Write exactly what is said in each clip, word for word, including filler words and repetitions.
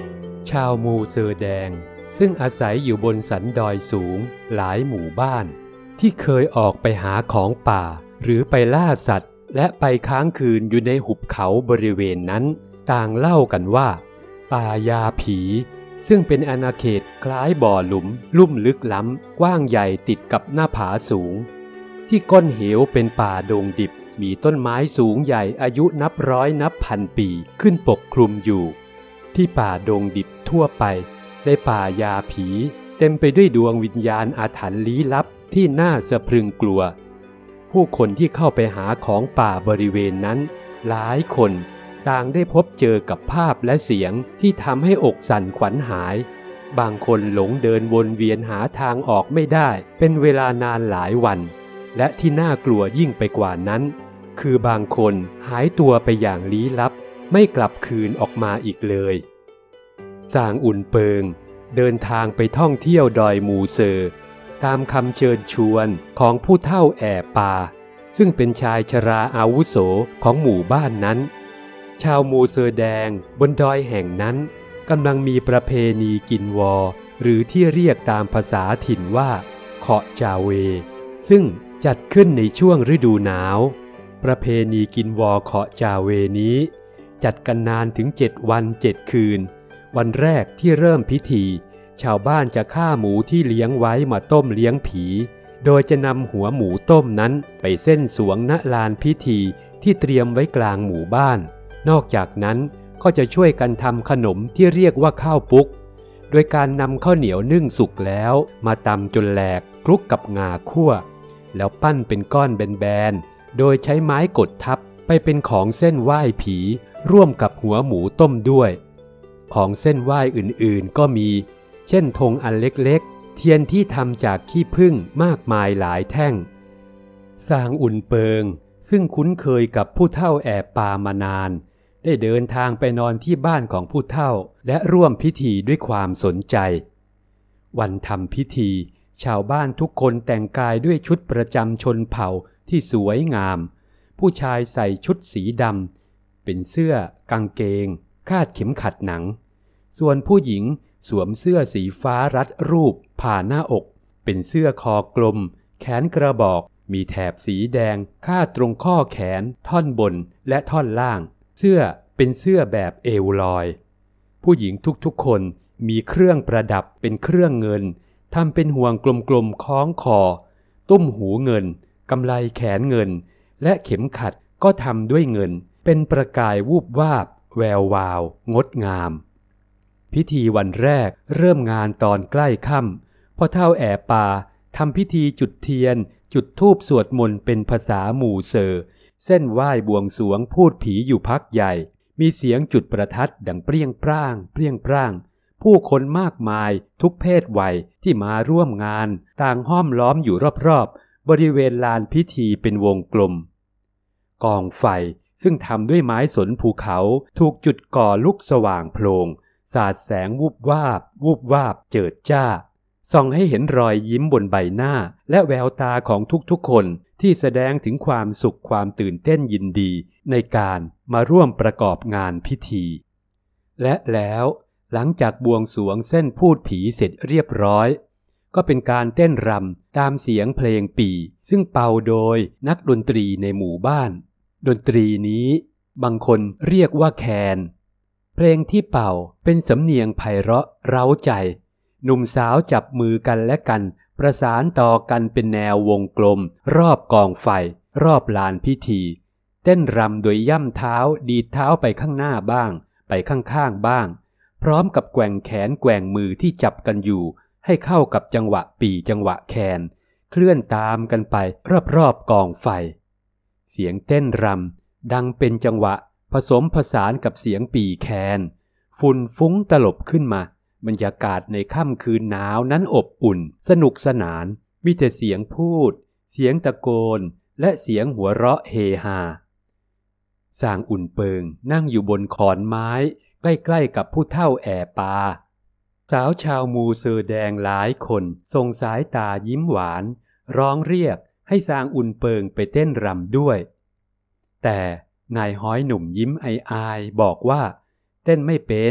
ชาวมูเซอร์แดงซึ่งอาศัยอยู่บนสันดอยสูงหลายหมู่บ้านที่เคยออกไปหาของป่าหรือไปล่าสัตว์และไปค้างคืนอยู่ในหุบเขาบริเวณนั้นต่างเล่ากันว่าป่ายาผีซึ่งเป็นอาณาเขตคล้ายบ่อหลุมลุ่มลึกล้ำกว้างใหญ่ติดกับหน้าผาสูงที่ก้นเหวเป็นป่าดงดิบมีต้นไม้สูงใหญ่อายุนับร้อยนับพันปีขึ้นปกคลุมอยู่ที่ป่าดงดิบทั่วไปในป่ายาผีเต็มไปด้วยดวงวิญญาณอาถรรพ์ลี้ลับที่น่าสะพรึงกลัวผู้คนที่เข้าไปหาของป่าบริเวณนั้นหลายคนต่างได้พบเจอกับภาพและเสียงที่ทำให้อกสั่นขวัญหายบางคนหลงเดินวนเวียนหาทางออกไม่ได้เป็นเวลานานหลายวันและที่น่ากลัวยิ่งไปกว่านั้นคือบางคนหายตัวไปอย่างลี้ลับไม่กลับคืนออกมาอีกเลยซางอุ่นเปิงเดินทางไปท่องเที่ยวดอยมูเซอร์ตามคำเชิญชวนของผู้เฒ่าแอ่ปาซึ่งเป็นชายชราอาวุโสของหมู่บ้านนั้นชาวมูเซอร์แดงบนดอยแห่งนั้นกำลังมีประเพณีกินวอหรือที่เรียกตามภาษาถิ่นว่าเคาะจาเวซึ่งจัดขึ้นในช่วงฤดูหนาวประเพณีกินวอเคาะจาเวนี้จัดกันนานถึงเจ็ดวันเจ็ดคืนวันแรกที่เริ่มพิธีชาวบ้านจะฆ่าหมูที่เลี้ยงไว้มาต้มเลี้ยงผีโดยจะนำหัวหมูต้มนั้นไปเส้นสวงณลานพิธีที่เตรียมไว้กลางหมู่บ้านนอกจากนั้นก็จะช่วยกันทำขนมที่เรียกว่าข้าวปุ๊กโดยการนำข้าวเหนียวนึ่งสุกแล้วมาตำจนแหลกคลุกกับงาคั่วแล้วปั้นเป็นก้อนแบนๆโดยใช้ไม้กดทับไปเป็นของเส้นไหว้ผีร่วมกับหัวหมูต้มด้วยของเส้นไหว้อื่นๆก็มีเช่นธงอันเล็กๆเทียนที่ทำจากขี้ผึ้งมากมายหลายแท่งซางอุ่นเปิงซึ่งคุ้นเคยกับผู้เฒ่าแอบปามานานได้เดินทางไปนอนที่บ้านของผู้เฒ่าและร่วมพิธีด้วยความสนใจวันทำพิธีชาวบ้านทุกคนแต่งกายด้วยชุดประจำชนเผ่าที่สวยงามผู้ชายใส่ชุดสีดำเป็นเสื้อกางเกงคาดเข็มขัดหนังส่วนผู้หญิงสวมเสื้อสีฟ้ารัดรูปผ่าหน้าอกเป็นเสื้อคอกลมแขนกระบอกมีแถบสีแดงคาดตรงข้อแขนท่อนบนและท่อนล่างเสื้อเป็นเสื้อแบบเอวลอยผู้หญิงทุกๆคนมีเครื่องประดับเป็นเครื่องเงินทำเป็นห่วงกลมๆคล้องคอตุ้มหูเงินกำไลแขนเงินและเข็มขัดก็ทำด้วยเงินเป็นประกายวูบวาบแวววาวงดงามพิธีวันแรกเริ่มงานตอนใกล้ค่ำพ่อเฒ่าแอ่ปาทำพิธีจุดเทียนจุดธูปสวดมนต์เป็นภาษาหมู่เซอร์เส้นไหว้บวงสรวงพูดผีอยู่พักใหญ่มีเสียงจุดประทัดดังเปรี้ยงปร้างเปรี้ยงปร้างผู้คนมากมายทุกเพศวัยที่มาร่วมงานต่างห้อมล้อมอยู่รอบๆบริเวณลานพิธีเป็นวงกลมกองไฟซึ่งทำด้วยไม้สนภูเขาถูกจุดก่อลุกสว่างโพลงสาดแสงวูบวาบวูบวาบเจิดจ้าส่องให้เห็นรอยยิ้มบนใบหน้าและแววตาของทุกๆคนที่แสดงถึงความสุขความตื่นเต้นยินดีในการมาร่วมประกอบงานพิธีและแล้วหลังจากบวงสรวงเส้นพูดผีเสร็จเรียบร้อยก็เป็นการเต้นรำตามเสียงเพลงปี่ซึ่งเป่าโดยนักดนตรีในหมู่บ้านดนตรีนี้บางคนเรียกว่าแคนเพลงที่เป่าเป็นสำเนียงไพเราะเร้าใจหนุ่มสาวจับมือกันและกันประสานต่อกันเป็นแนววงกลมรอบกองไฟรอบลานพิธีเต้นรำโดยย่ำเท้าดีดเท้าไปข้างหน้าบ้างไปข้างๆบ้างพร้อมกับแกว่งแขนแกว่งมือที่จับกันอยู่ให้เข้ากับจังหวะปี่จังหวะแคนเคลื่อนตามกันไปรอบๆกองไฟเสียงเต้นรำดังเป็นจังหวะผสมผสานกับเสียงปี่แคนฝุ่นฟุ้งตลบขึ้นมาบรรยากาศในค่ำคืนหนาวนั้นอบอุ่นสนุกสนานมีแต่เสียงพูดเสียงตะโกนและเสียงหัวเราะเฮฮาซางอุ่นเปิงนั่งอยู่บนขอนไม้ใกล้ๆกับผู้เฒ่าแอ่ปาสาวชาวมูเซอร์แดงหลายคนส่งสายตายิ้มหวานร้องเรียกให้ซางอุ่นเปิงไปเต้นรำด้วยแต่นายฮ้อยหนุ่มยิ้มอายๆบอกว่าเต้นไม่เป็น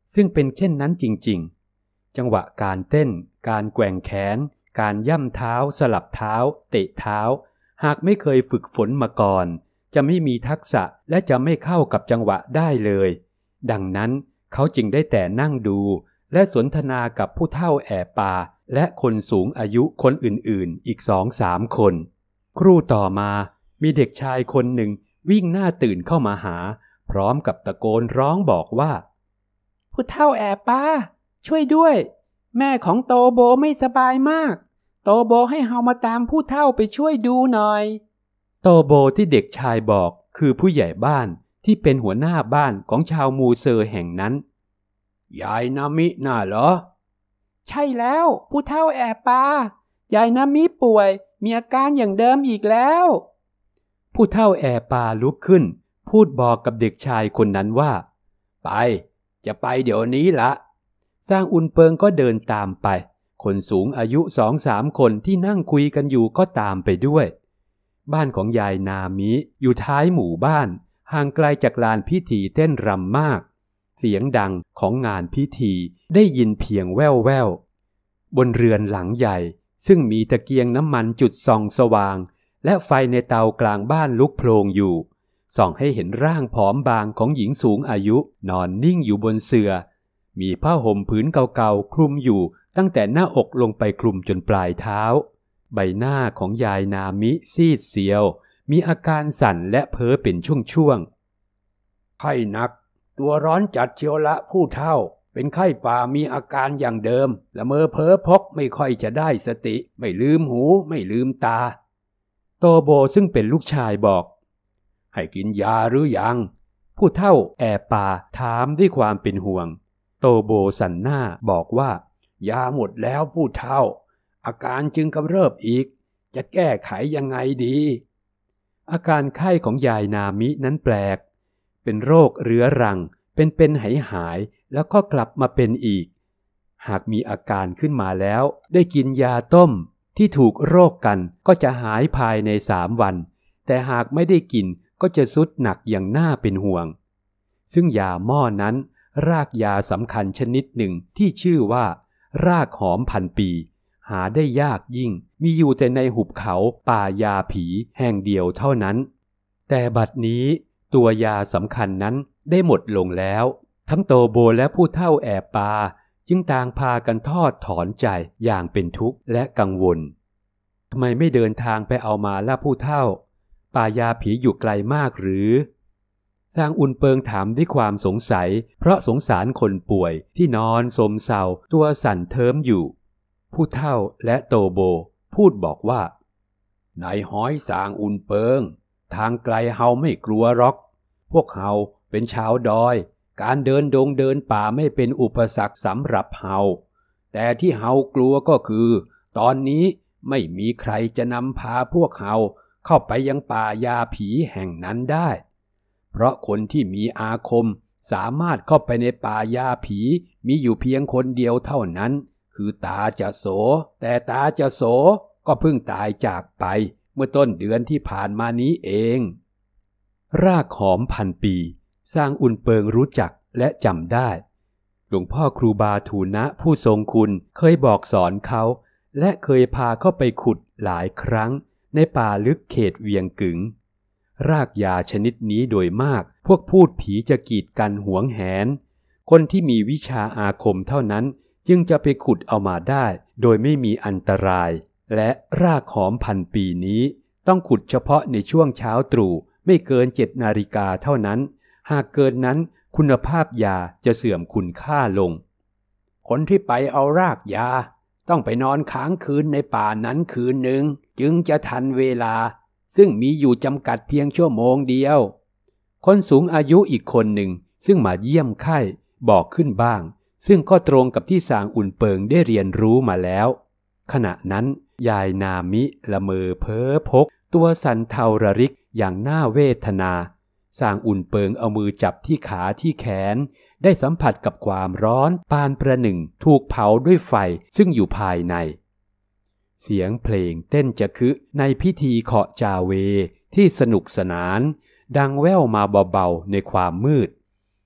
ซึ่งเป็นเช่นนั้นจริงๆจังหวะการเต้นการแกว่งแขนการย่ำเท้าสลับเท้าเตะเท้าหากไม่เคยฝึกฝนมาก่อนจะไม่มีทักษะและจะไม่เข้ากับจังหวะได้เลยดังนั้นเขาจึงได้แต่นั่งดูและสนทนากับผู้เฒ่าแอ่ปาและคนสูงอายุคนอื่นๆอีกสองสามคนครู่ต่อมามีเด็กชายคนหนึ่งวิ่งหน้าตื่นเข้ามาหาพร้อมกับตะโกนร้องบอกว่าผู้เฒ่าแอ่ปาช่วยด้วยแม่ของโตโบไม่สบายมากโตโบให้เฮามาตามผู้เฒ่าไปช่วยดูหน่อยโตโบที่เด็กชายบอกคือผู้ใหญ่บ้านที่เป็นหัวหน้าบ้านของชาวมูเซอร์แห่งนั้นยายนามิน่าเหรอใช่แล้วผู้เฒ่าแอ่ปายายนามิป่วยมีอาการอย่างเดิมอีกแล้วผู้เฒ่าแอ่ปาลุกขึ้นพูดบอกกับเด็กชายคนนั้นว่าไปจะไปเดี๋ยวนี้ละสร้างอุนเปิงก็เดินตามไปคนสูงอายุสองสามคนที่นั่งคุยกันอยู่ก็ตามไปด้วยบ้านของยายนามิอยู่ท้ายหมู่บ้านห่างไกลจากลานพิธีเต้นรำมากเสียงดังของงานพิธีได้ยินเพียงแว่วแว่วบนเรือนหลังใหญ่ซึ่งมีตะเกียงน้ำมันจุดส่องสว่างและไฟในเตากลางบ้านลุกโพลงอยู่ส่องให้เห็นร่างผอมบางของหญิงสูงอายุนอนนิ่งอยู่บนเสื่อมีผ้าห่มผืนเก่าๆคลุมอยู่ตั้งแต่หน้าอกลงไปคลุมจนปลายเท้าใบหน้าของยายนามิซีดเซียวมีอาการสั่นและเพ้อเป็นช่วงๆไข้หนักตัวร้อนจัดเชียวละผู้เฒ่าเป็นไข้ป่ามีอาการอย่างเดิมละเมอเพ้อพกไม่ค่อยจะได้สติไม่ลืมหูไม่ลืมตาโตโบซึ่งเป็นลูกชายบอกให้กินยาหรือยังผู้เฒ่าแอ่ปาถามด้วยความเป็นห่วงโตโบสั่นหน้าบอกว่ายาหมดแล้วผู้เฒ่าอาการจึงกำเริบอีกจะแก้ไขยังไงดีอาการไข้ของยายนามินั้นแปลกเป็นโรคเรื้อรังเป็นเป็นหายหายแล้วก็กลับมาเป็นอีกหากมีอาการขึ้นมาแล้วได้กินยาต้มที่ถูกโรคกันก็จะหายภายในสามวันแต่หากไม่ได้กินก็จะทรุดหนักอย่างน่าเป็นห่วงซึ่งยาหม้อนั้นรากยาสำคัญชนิดหนึ่งที่ชื่อว่ารากหอมพันปีหาได้ยากยิ่งมีอยู่แต่ในหุบเขาป่ายาผีแห่งเดียวเท่านั้นแต่บัดนี้ตัวยาสำคัญนั้นได้หมดลงแล้วทั้งโตโบและผู้เฒ่าแอ่ปาจึงต่างพากันทอดถอนใจอย่างเป็นทุกข์และกังวลทำไมไม่เดินทางไปเอามาล่ะผู้เฒ่าป่ายาผีอยู่ไกลมากหรือสร้างอุนเปิงถามด้วยความสงสัยเพราะสงสารคนป่วยที่นอนสมเศร้าตัวสั่นเทิมอยู่ผู้เฒ่าและโตโบพูดบอกว่านายห้อยสร้างอุนเปิงทางไกลเฮาไม่กลัวหรอกพวกเฮาเป็นชาวดอยการเดินดงเดินป่าไม่เป็นอุปสรรคสำหรับเฮาแต่ที่เฮากลัวก็คือตอนนี้ไม่มีใครจะนำพาพวกเฮาเข้าไปยังป่ายาผีแห่งนั้นได้เพราะคนที่มีอาคมสามารถเข้าไปในป่ายาผีมีอยู่เพียงคนเดียวเท่านั้นคือตาจะโสแต่ตาจะโสก็เพิ่งตายจากไปเมื่อต้นเดือนที่ผ่านมานี้เองรากหอมพันปีสร้างอุนเปิงรู้จักและจำได้หลวงพ่อครูบาทูนะผู้ทรงคุณเคยบอกสอนเขาและเคยพาเข้าไปขุดหลายครั้งในป่าลึกเขตเวียงกึ๋งรากยาชนิดนี้โดยมากพวกพูดผีจะกีดกันหวงแหนคนที่มีวิชาอาคมเท่านั้นจึงจะไปขุดเอามาได้โดยไม่มีอันตรายและรากหอมพันปีนี้ต้องขุดเฉพาะในช่วงเช้าตรู่ไม่เกินเจ็ดนาฬิกาเท่านั้นหากเกินนั้นคุณภาพยาจะเสื่อมคุณค่าลงคนที่ไปเอารากยาต้องไปนอนค้างคืนในป่านั้นคืนหนึ่งจึงจะทันเวลาซึ่งมีอยู่จำกัดเพียงชั่วโมงเดียวคนสูงอายุอีกคนหนึ่งซึ่งมาเยี่ยมไข้บอกขึ้นบ้างซึ่งก็ตรงกับที่สางอุ่นเปิงได้เรียนรู้มาแล้วขณะนั้นยายนามิละเมอเพ้อพกตัวสั่นเทาระริกอย่างน่าเวทนาสางอุ่นเปิงเอามือจับที่ขาที่แขนได้สัมผัสกับความร้อนปานประหนึ่งถูกเผาด้วยไฟซึ่งอยู่ภายในเสียงเพลงเต้นจะคึในพิธีเคาะจาเวที่สนุกสนานดังแว่วมาเบาๆในความมืด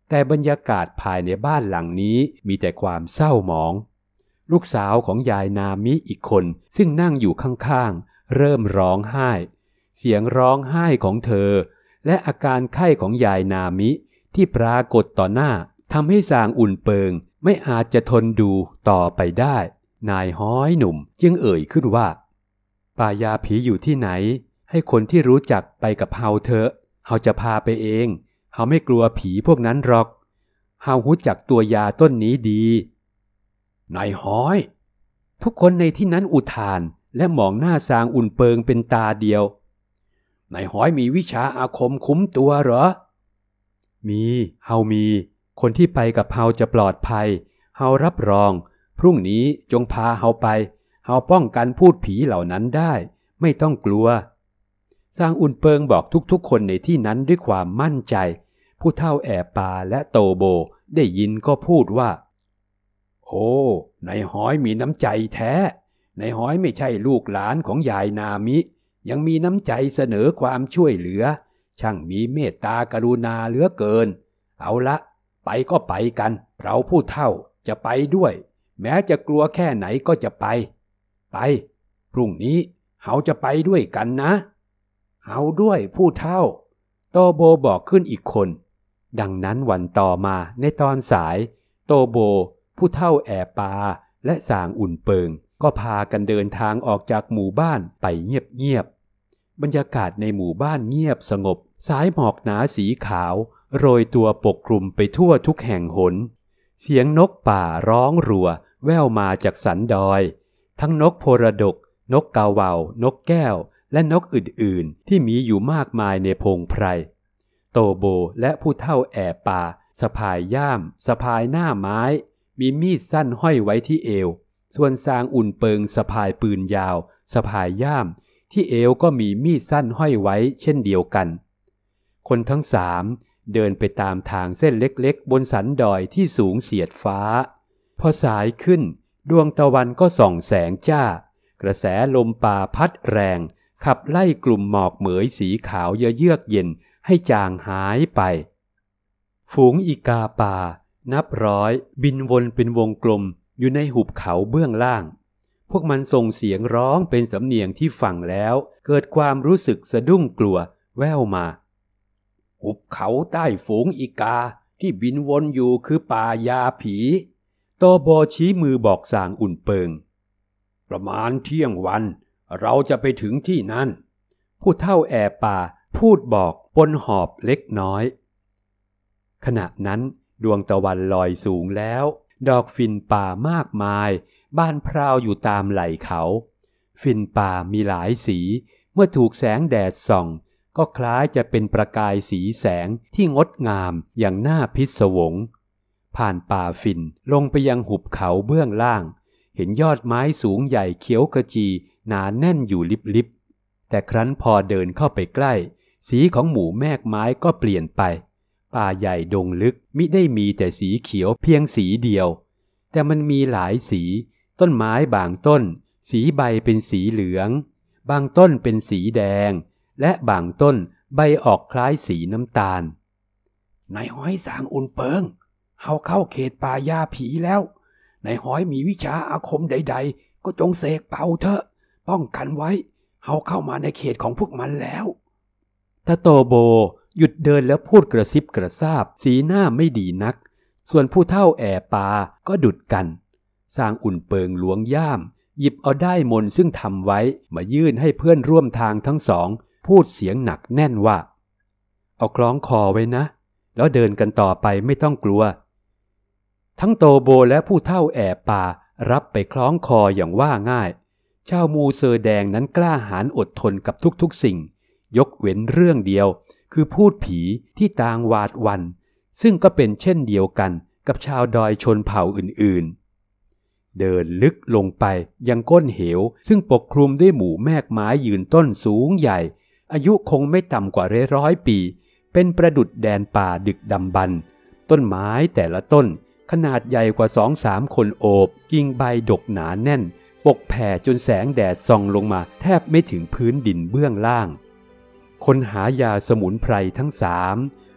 แต่บรรยากาศภายในบ้านหลังนี้มีแต่ความเศร้าหมองลูกสาวของยายนามิอีกคนซึ่งนั่งอยู่ข้างๆเริ่มร้องไห้เสียงร้องไห้ของเธอและอาการไข้ของยายนามิที่ปรากฏต่อหน้าทำให้สางอุ่นเปิงไม่อาจจะทนดูต่อไปได้นายฮ้อยหนุ่มจึงเอ่ยขึ้นว่าป่ายาผีอยู่ที่ไหนให้คนที่รู้จักไปกับเฮาเถอะเฮาจะพาไปเองเฮาไม่กลัวผีพวกนั้นหรอกเฮารู้จักตัวยาต้นนี้ดีนายฮ้อยทุกคนในที่นั้นอุทานและมองหน้าสางอุ่นเปิงเป็นตาเดียวนายฮ้อยมีวิชาอาคมคุ้มตัวเหรอมีเฮามีคนที่ไปกับเฮาจะปลอดภัยเฮารับรองพรุ่งนี้จงพาเฮาไปเฮาป้องกันพูดผีเหล่านั้นได้ไม่ต้องกลัวสางอุ่นเปิงบอกทุกๆคนในที่นั้นด้วยความมั่นใจผู้เฒ่าแอบปาและโตโบได้ยินก็พูดว่าโอ้นายฮ้อยมีน้ำใจแท้นายฮ้อยไม่ใช่ลูกหลานของยายนามิยังมีน้ำใจเสนอความช่วยเหลือช่างมีเมตตากรุณาเหลือเกินเอาละไปก็ไปกันเราผู้เฒ่าจะไปด้วยแม้จะกลัวแค่ไหนก็จะไปไปพรุ่งนี้เฮาจะไปด้วยกันนะเฮาด้วยผู้เฒ่าโตโบบอกขึ้นอีกคนดังนั้นวันต่อมาในตอนสายโตโบผู้เฒ่าแอบปาและสางอุ่นเปิงก็พากันเดินทางออกจากหมู่บ้านไปเงียบๆบรรยากาศในหมู่บ้านเงียบสงบสายหมอกหนาสีขาวโรยตัวปกคลุมไปทั่วทุกแห่งหนเสียงนกป่าร้องรัวแว่วมาจากสันดอยทั้งนกโพระดกนกกาเหว่านกแก้วและนกอื่นๆที่มีอยู่มากมายในพงไพรโตโบและผู้เฒ่าแอบป่าสะพายย่ามสะพายหน้าไม้มีมีดสั้นห้อยไว้ที่เอวส่วนสางอุ่นเปิงสะพายปืนยาวสะพายย่ามที่เอวก็มีมีดสั้นห้อยไว้เช่นเดียวกันคนทั้งสามเดินไปตามทางเส้นเล็กๆบนสันดอยที่สูงเสียดฟ้าพอสายขึ้นดวงตะวันก็ส่องแสงจ้ากระแสลมป่าพัดแรงขับไล่กลุ่มหมอกเหมยสีขาวเยือกเย็นให้จางหายไปฝูงอีกาป่านับร้อยบินวนเป็นวงกลมอยู่ในหุบเขาเบื้องล่างพวกมันส่งเสียงร้องเป็นสำเนียงที่ฟังแล้วเกิดความรู้สึกสะดุ้งกลัวแว่วมาหุบเขาใต้ฝูงอีกาที่บินวนอยู่คือป่ายาผีโตโบชี้มือบอกสางอุ่นเปิงประมาณเที่ยงวันเราจะไปถึงที่นั่นผู้เฒ่าแอบป่าพูดบอกปนหอบเล็กน้อยขณะนั้นดวงตะวันลอยสูงแล้วดอกฝิ่นป่ามากมายบานพราวอยู่ตามไหล่เขาฝิ่นป่ามีหลายสีเมื่อถูกแสงแดดส่องก็คล้ายจะเป็นประกายสีแสงที่งดงามอย่างน่าพิศวงผ่านป่าฝิ่นลงไปยังหุบเขาเบื้องล่างเห็นยอดไม้สูงใหญ่เขียวขจีหนาแน่นอยู่ลิบๆแต่ครั้นพอเดินเข้าไปใกล้สีของหมู่แมกไม้ก็เปลี่ยนไปป่าใหญ่ดงลึกมิได้มีแต่สีเขียวเพียงสีเดียวแต่มันมีหลายสีต้นไม้บางต้นสีใบเป็นสีเหลืองบางต้นเป็นสีแดงและบางต้นใบออกคล้ายสีน้ำตาลนายฮ้อยสางอุ่นเปิงเฮาเข้าเขตป่ายาผีแล้วนายฮ้อยมีวิชาอาคมใดๆก็จงเสกเป่าเถอะป้องกันไว้เฮาเข้ามาในเขตของพวกมันแล้วตาโตโบหยุดเดินแล้วพูดกระซิบกระซาบสีหน้าไม่ดีนักส่วนผู้เฒ่าแอบปาก็ดุดกันสางอุ่นเปิงหลวงย่ามหยิบเอาด้ายมนต์ซึ่งทำไว้มายื่นให้เพื่อนร่วมทางทั้งสองพูดเสียงหนักแน่นว่าเอาคล้องคอไว้นะแล้วเดินกันต่อไปไม่ต้องกลัวทั้งโตโบและผู้เฒ่าแอบปารับไปคล้องคออย่างว่าง่ายชาวมูเซอร์แดงนั้นกล้าหาญอดทนกับทุกๆสิ่งยกเว้นเรื่องเดียวคือพูดผีที่ต่างหวาดหวั่นซึ่งก็เป็นเช่นเดียวกันกับชาวดอยชนเผ่าอื่นๆเดินลึกลงไปยังก้นเหวซึ่งปกคลุมด้วยหมู่แมกไม้ยืนต้นสูงใหญ่อายุคงไม่ต่ำกว่าร้อยปีเป็นประดุจแดนป่าดึกดำบรรพ์ต้นไม้แต่ละต้นขนาดใหญ่กว่าสองสามคนโอบกิ่งใบดกหนาแน่นปกแผ่จนแสงแดดส่องลงมาแทบไม่ถึงพื้นดินเบื้องล่างคนหายาสมุนไพรทั้งสาม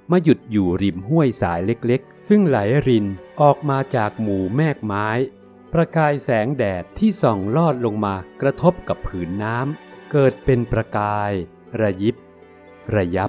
มาหยุดอยู่ริมห้วยสายเล็กๆซึ่งไหลรินออกมาจากหมู่แมกไม้ประกายแสงแดดที่ส่องลอดลงมากระทบกับผืนน้ำเกิดเป็นประกายระยิบระยับ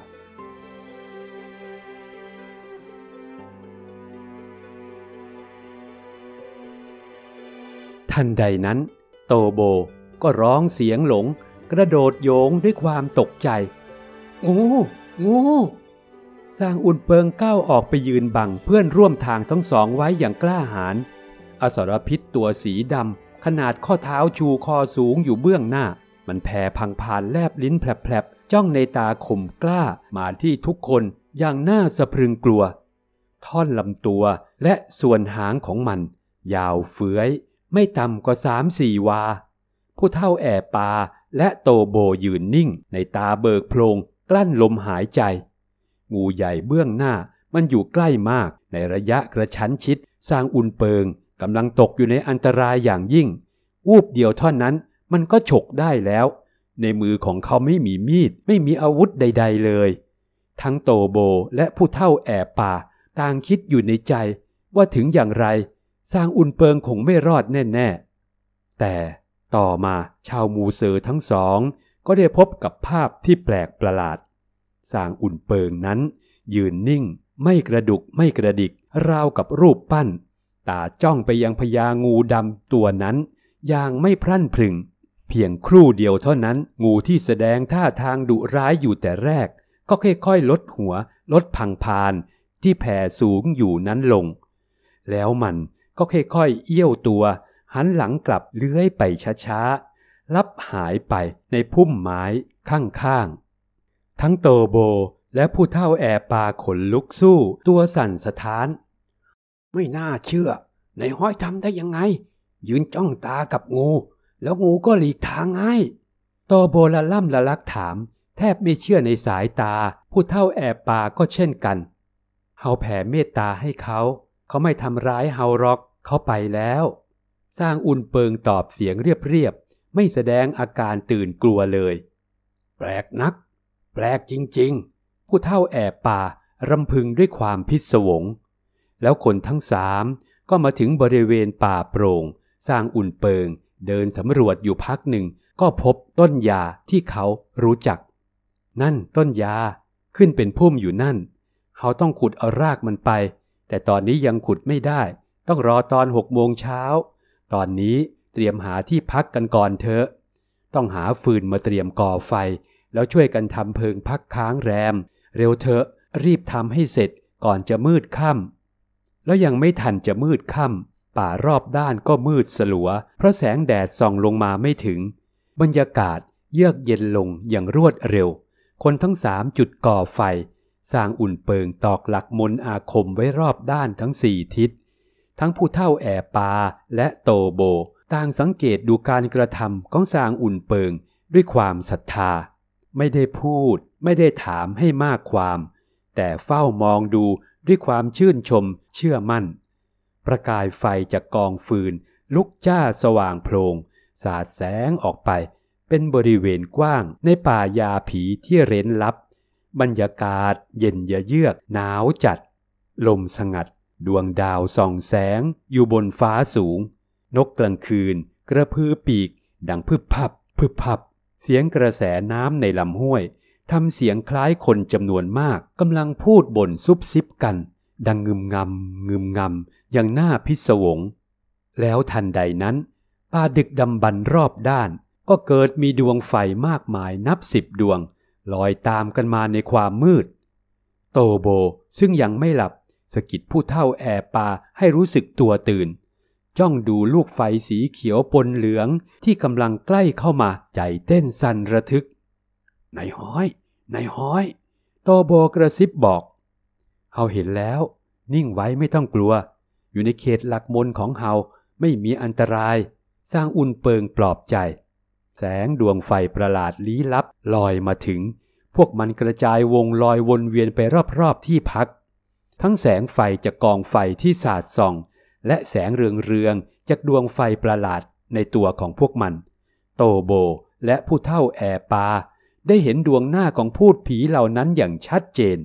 ทันใดนั้นโตโบก็ร้องเสียงหลงกระโดดโยงด้วยความตกใจงูงูซางอุ่นเปิงก้าวออกไปยืนบังเพื่อนร่วมทางทั้งสองไว้อย่างกล้าหาญอสรพิษตัวสีดำขนาดข้อเท้าชูคอสูงอยู่เบื้องหน้ามันแผ่พังพานแลบลิ้นแผลบๆจ้องในตาข่มกล้ามาที่ทุกคนอย่างน่าสะพรึงกลัวท่อนลำตัวและส่วนหางของมันยาวเฟื้อยไม่ต่ำกว่าสามสี่วาผู้เฒ่าแอ่ปาและโตโบยืนนิ่งในตาเบิกโพลงกลั้นลมหายใจงูใหญ่เบื้องหน้ามันอยู่ใกล้มากในระยะกระชั้นชิดซางอุนเปิงกำลังตกอยู่ในอันตรายอย่างยิ่งวูบเดียวเท่านั้นมันก็ฉกได้แล้วในมือของเขาไม่มีมีดไม่มีอาวุธใดๆเลยทั้งโตโบและผู้เฒ่าแอ่ปาต่างคิดอยู่ในใจว่าถึงอย่างไรซางอุนเปิงคงไม่รอดแน่ๆแต่ต่อมาชาวมูเซอร์ทั้งสองก็ได้พบกับภาพที่แปลกประหลาดซางอุนเปิงนั้นยืนนิ่งไม่กระดุกไม่กระดิกราวกับรูปปั้นตาจ้องไปยังพญางูดำตัวนั้นอย่างไม่พรั่นพรึงเพียงครู่เดียวเท่านั้นงูที่แสดงท่าทางดุร้ายอยู่แต่แรกก็ค่อยๆลดหัวลดพังพานที่แผ่สูงอยู่นั้นลงแล้วมันก็ค่อยๆเอี้ยวตัวหันหลังกลับเลื้อยไปช้าๆลับหายไปในพุ่มไม้ข้างๆทั้งโตโบและผู้เฒ่าแอ่ปาขนลุกสู้ตัวสั่นสะท้านไม่น่าเชื่อนายห้อยทำได้ยังไงยืนจ้องตากับงูแล้วงูก็หลีกทางให้โตโบละล่ำละลักถามแทบไม่เชื่อในสายตาผู้เฒ่าแอ่ปาก็เช่นกันเฮาแผ่เมตตาให้เขาเขาไม่ทำร้ายเฮาหรอกเขาไปแล้วซางอุนเปิงตอบเสียงเรียบๆไม่แสดงอาการตื่นกลัวเลยแปลกนักแปลกจริงๆผู้เฒ่าแอ่ปารำพึงด้วยความพิศวงแล้วคนทั้งสามก็มาถึงบริเวณป่าโปร่งซางอุนเปิงเดินสำรวจอยู่พักหนึ่งก็พบต้นยาที่เขารู้จักนั่นต้นยาขึ้นเป็นพุ่มอยู่นั่นเขาต้องขุดเอารากมันไปแต่ตอนนี้ยังขุดไม่ได้ต้องรอตอนหกโมงเช้าตอนนี้เตรียมหาที่พักกันก่อนเถอะต้องหาฟืนมาเตรียมก่อไฟแล้วช่วยกันทำเพิงพักค้างแรมเร็วเถอะรีบทำให้เสร็จก่อนจะมืดค่ำแล้วยังไม่ทันจะมืดค่ำป่ารอบด้านก็มืดสลัวเพราะแสงแดดส่องลงมาไม่ถึงบรรยากาศเยือกเย็นลงอย่างรวดเร็วคนทั้งสามจุดก่อไฟซางอุ่นเปิงตอกหลักมนต์อาคมไว้รอบด้านทั้งสี่ทิศทั้งผู้เฒ่าแอ่ปาและโตโบต่างสังเกตดูการกระทำของซางอุ่นเปิงด้วยความศรัทธาไม่ได้พูดไม่ได้ถามให้มากความแต่เฝ้ามองดูด้วยความชื่นชมเชื่อมั่นประกายไฟจากกองฟืนลุกจ้าสว่างโพลงสาดแสงออกไปเป็นบริเวณกว้างในป่ายาผีที่เร้นลับบรรยากาศเย็นเยือกหนาวจัดลมสงัดดวงดาวส่องแสงอยู่บนฟ้าสูงนกกลางคืนกระพือปีกดังพึบพับพึบพับเสียงกระแสน้ำในลำห้วยทำเสียงคล้ายคนจำนวนมากกำลังพูดบ่นซุบซิบกันดังงึมงำงึมงำอย่างน่าพิศวงแล้วทันใดนั้นป่าดึกดำบรรพ์รอบด้านก็เกิดมีดวงไฟมากมายนับสิบดวงลอยตามกันมาในความมืดโตโบซึ่งยังไม่หลับสะกิดผู้เฒ่าแอ่ปาให้รู้สึกตัวตื่นจ้องดูลูกไฟสีเขียวปนเหลืองที่กำลังใกล้เข้ามาใจเต้นสั่นระทึกนายห้อยนายห้อยโตโบกระซิบบอกเฮาเห็นแล้วนิ่งไว้ไม่ต้องกลัวอยู่ในเขตหลักมนของเฮาไม่มีอันตรายสร้างอุ่นเปิงปลอบใจแสงดวงไฟประหลาดลี้ลับลอยมาถึงพวกมันกระจายวงลอยวนเวียนไปรอบๆที่พักทั้งแสงไฟจากกองไฟที่สาดส่องและแสงเรืองๆจากดวงไฟประหลาดในตัวของพวกมันโตโบและผู้เฒ่าแอ่ปาได้เห็นดวงหน้าของพูดผีเหล่านั้นอย่างชัดเจน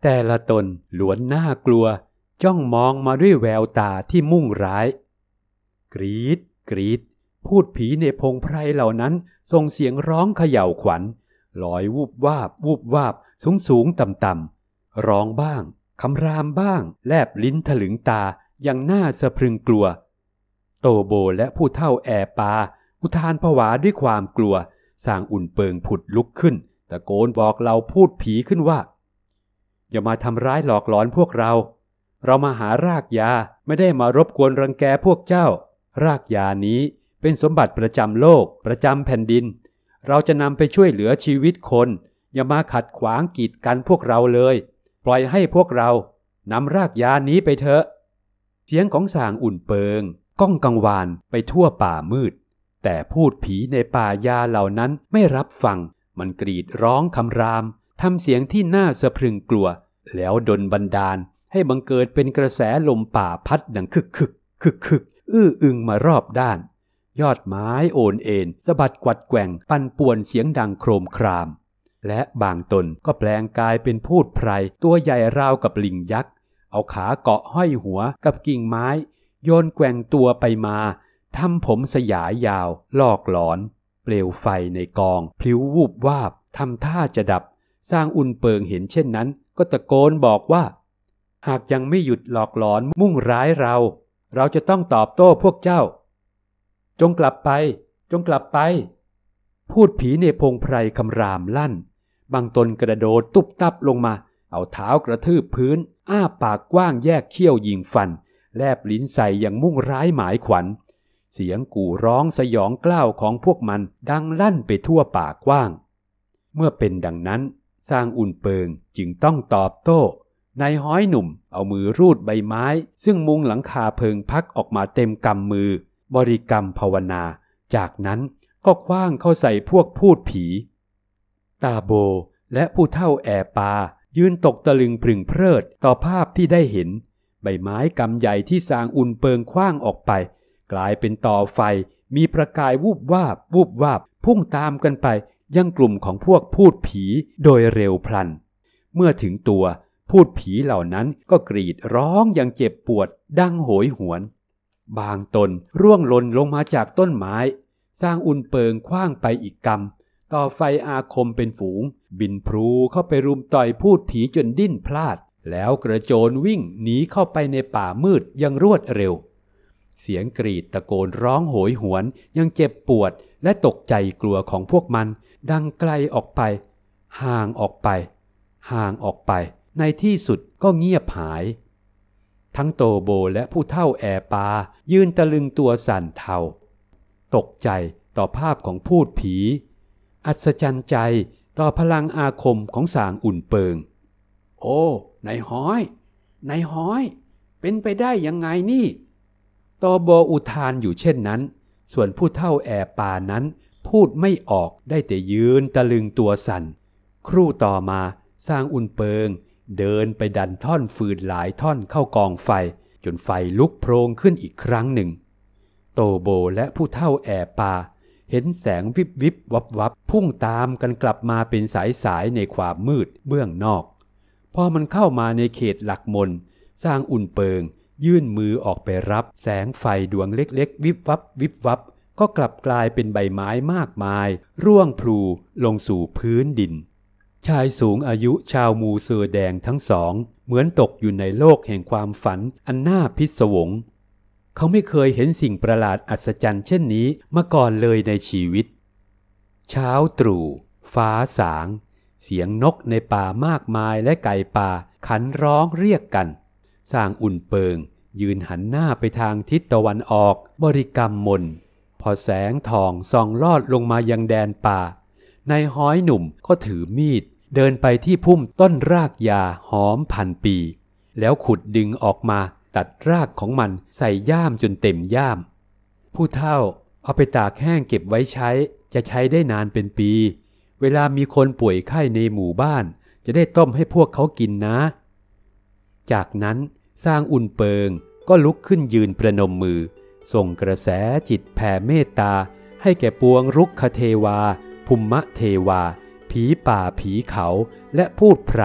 แต่ละตนล้วนน่ากลัวจ้องมองมาด้วยแววตาที่มุ่งร้ายกรีดกรีดพูดผีในพงไพรเหล่านั้นส่งเสียงร้องเขย่าขวัญลอยวูบวาบวูบวาบสูงสูงต่ำต่ำร้องบ้างคำรามบ้างแลบลิ้นถลึงตาอย่างน่าสะพรึงกลัวโตโบและผู้เฒ่าแอปาอุทานผวาด้วยความกลัวสร้างอุ่นเปิงผุดลุกขึ้นตะโกนบอกเราพูดผีขึ้นว่าอย่ามาทำร้ายหลอกหลอนพวกเราเรามาหารากยาไม่ได้มารบกวนรังแกพวกเจ้ารากยานี้เป็นสมบัติประจำโลกประจำแผ่นดินเราจะนำไปช่วยเหลือชีวิตคนอย่ามาขัดขวางกีดกันพวกเราเลยปล่อยให้พวกเรานำรากยานี้ไปเถอะเสียงของสางอุ่นเปิงก้องกังวานไปทั่วป่ามืดแต่พูดผีในป่ายาเหล่านั้นไม่รับฟังมันกรีดร้องคำรามทำเสียงที่น่าสะพรึงกลัวแล้วดลบันดาลให้บังเกิดเป็นกระแสลมป่าพัดดังคึกคึกคึกคึกอื้ออึงมารอบด้านยอดไม้โอนเอ็นสะบัดกวัดแกว่งปั่นป่วนเสียงดังโครมครามและบางตนก็แปลงกายเป็นพูดไพรตัวใหญ่ราวกับลิงยักษ์เอาขาเกาะห้อยหัวกับกิ่งไม้โยนแกว่งตัวไปมาทำผมสยายยาวลอกหลอนเปลวไฟในกองพลิ้ววูบวาบทำท่าจะดับสร้างอุ่นเปิงเห็นเช่นนั้นก็ตะโกนบอกว่าหากยังไม่หยุดหลอกหลอนมุ่งร้ายเราเราจะต้องตอบโต้พวกเจ้าจงกลับไปจงกลับไปพูดผีในพงไพรคำรามลั่นบางตนกระโดดตุบตับลงมาเอาเท้ากระทืบพื้นอ้าปากกว้างแยกเขี้ยวยิงฟันแลบลิ้นใส่อย่างมุ่งร้ายหมายขวัญเสียงกู่ร้องสยองกล้าวของพวกมันดังลั่นไปทั่วป่ากว้างเมื่อเป็นดังนั้นสร้างอุ่นเปิงจึงต้องตอบโต้นายห้อยหนุ่มเอามือรูดใบไม้ซึ่งมุงหลังคาเพิงพักออกมาเต็มกำมือบริกรรมภาวนาจากนั้นก็คว้างเข้าใส่พวกพูดผีตาโบและผู้เฒ่าแอปายืนตกตะลึงพรึงเพลิดต่อภาพที่ได้เห็นใบไม้กำใหญ่ที่สางอุ่นเปิงคว้างออกไปกลายเป็นต่อไฟมีประกายวูบวาบวูบวาบพุ่งตามกันไปยังกลุ่มของพวกพูดผีโดยเร็วพลันเมื่อถึงตัวพูดผีเหล่านั้นก็กรีดร้องอย่างเจ็บปวดดังโหยหวนบางตนร่วงหล่นลงมาจากต้นไม้สร้างอุ่นเปิงคว้างไปอีกกำต่อไฟอาคมเป็นฝูงบินพลูเข้าไปรุมต่อยพูดผีจนดิ้นพลาดแล้วกระโจนวิ่งหนีเข้าไปในป่ามืดอย่างรวดเร็วเสียงกรีดตะโกนร้องโหยหวนยังเจ็บปวดและตกใจกลัวของพวกมันดังไกลออกไปห่างออกไปห่างออกไปในที่สุดก็เงียบหายทั้งโตโบและผู้เฒ่าแอปายืนตะลึงตัวสั่นเทาตกใจต่อภาพของพูดผีอัศจรรย์ใจต่อพลังอาคมของสางอุ่นเปิงโอ้นายห้อยนายห้อยเป็นไปได้ยังไงนี่โตโบอุทานอยู่เช่นนั้นส่วนผู้เฒ่าแอปานั้นพูดไม่ออกได้แต่ยืนตะลึงตัวสั่นครู่ต่อมาสางอุ่นเปิงเดินไปดันท่อนฟืนหลายท่อนเข้ากองไฟจนไฟลุกโพลงขึ้นอีกครั้งหนึ่งโตโบและผู้เฒ่าแอปาเห็นแสงวิบวิบวับวับพุ่งตามกันกลับมาเป็นสายสายในความมืดเบื้องนอกพอมันเข้ามาในเขตหลักมนสร้างอุ่นเปิงยื่นมือออกไปรับแสงไฟดวงเล็กๆวิบวับวิบวับก็กลับกลายเป็นใบไม้มากมายร่วงพลูลงสู่พื้นดินชายสูงอายุชาวมูเซอร์แดงทั้งสองเหมือนตกอยู่ในโลกแห่งความฝันอันน่าพิศวงเขาไม่เคยเห็นสิ่งประหลาดอัศจรรย์เช่นนี้มาก่อนเลยในชีวิตเช้าตรู่ฟ้าสางเสียงนกในป่ามากมายและไก่ป่าขันร้องเรียกกันสร้างอุ่นเปิงยืนหันหน้าไปทางทิศตะวันออกบริกรรมมนต์พอแสงทองส่องลอดลงมายังแดนป่านายห้อยหนุ่มก็ถือมีดเดินไปที่พุ่มต้นรากยาหอมพันปีแล้วขุดดึงออกมาตัดรากของมันใส่ย่ามจนเต็มย่ามผู้เฒ่าเอาไปตากแห้งเก็บไว้ใช้จะใช้ได้นานเป็นปีเวลามีคนป่วยไข้ในหมู่บ้านจะได้ต้มให้พวกเขากินนะจากนั้นสร้างอุ่นเปิงก็ลุกขึ้นยืนประนมมือส่งกระแสจิตแผ่เมตตาให้แก่ปวงรุกขเทวาภูมะเทวาผีป่าผีเขาและพูดไพร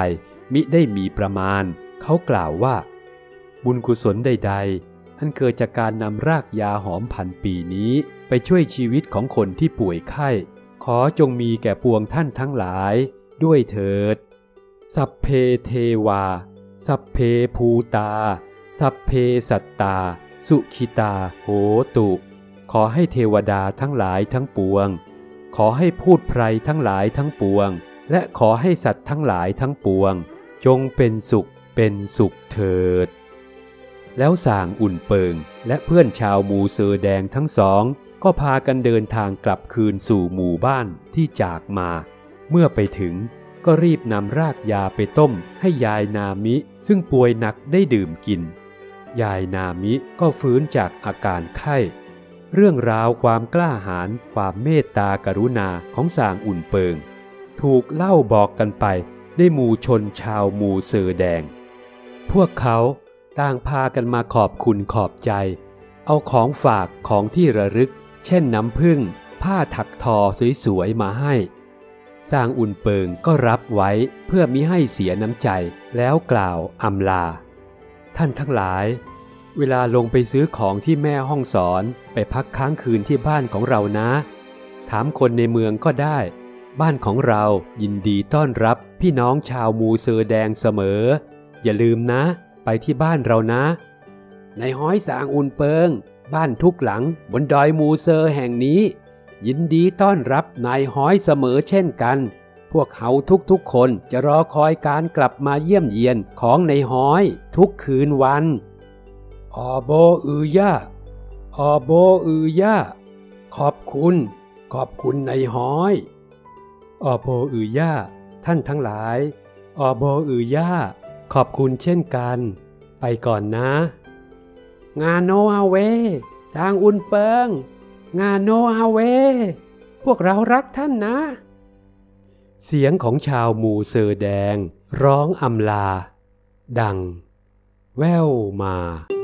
มิได้มีประมาณเขากล่าวว่าบุญกุศลใดๆอันเกิดจากการนำรากยาหอมพันปีนี้ไปช่วยชีวิตของคนที่ป่วยไข้ขอจงมีแก่ปวงท่านทั้งหลายด้วยเถิดสัพเพเทวาสัพเพภูตาสัพเพสัตตาสุขิตาโหตุขอให้เทวดาทั้งหลายทั้งปวงขอให้พูดไพรทั้งหลายทั้งปวงและขอให้สัตว์ทั้งหลายทั้งปวงจงเป็นสุขเป็นสุขเถิดแล้วส่างอุ่นเปิงและเพื่อนชาวมูเซอแดงทั้งสองก็พากันเดินทางกลับคืนสู่หมู่บ้านที่จากมาเมื่อไปถึงก็รีบนำรากยาไปต้มให้ยายนามิซึ่งป่วยหนักได้ดื่มกินยายนามิก็ฟื้นจากอาการไข้เรื่องราวความกล้าหาญความเมตตากรุณาของส่างอุ่นเปิงถูกเล่าบอกกันไปในหมู่ชนชาวมูเซอแดงพวกเขาต่างพากันมาขอบคุณขอบใจเอาของฝากของที่ระลึกเช่นน้ำผึ้งผ้าถักทอสวยๆมาให้ส่างอุ่นเปิงก็รับไว้เพื่อมิให้เสียน้ำใจแล้วกล่าวอำลาท่านทั้งหลายเวลาลงไปซื้อของที่แม่ห้องสอนไปพักค้างคืนที่บ้านของเรานะถามคนในเมืองก็ได้บ้านของเรายินดีต้อนรับพี่น้องชาวมูเซอแดงเสมออย่าลืมนะไปที่บ้านเรานะในห้อยสางอุ่นเปิงบ้านทุกหลังบนดอยมูเซอแห่งนี้ยินดีต้อนรับนายห้อยเสมอเช่นกันพวกเขาทุกๆคนจะรอคอยการกลับมาเยี่ยมเยียนของนายห้อยทุกคืนวันออโบอือย่าออโบอือย่าขอบคุณขอบคุณนายห้อยออโบอือย่าท่านทั้งหลายออโบอือย่าขอบคุณเช่นกันไปก่อนนะงานโนอาเวสางอุ่นเปิงงานโนอาเวพวกเรารักท่านนะเสียงของชาวมูเซอแดงร้องอำลาดังแว่วมา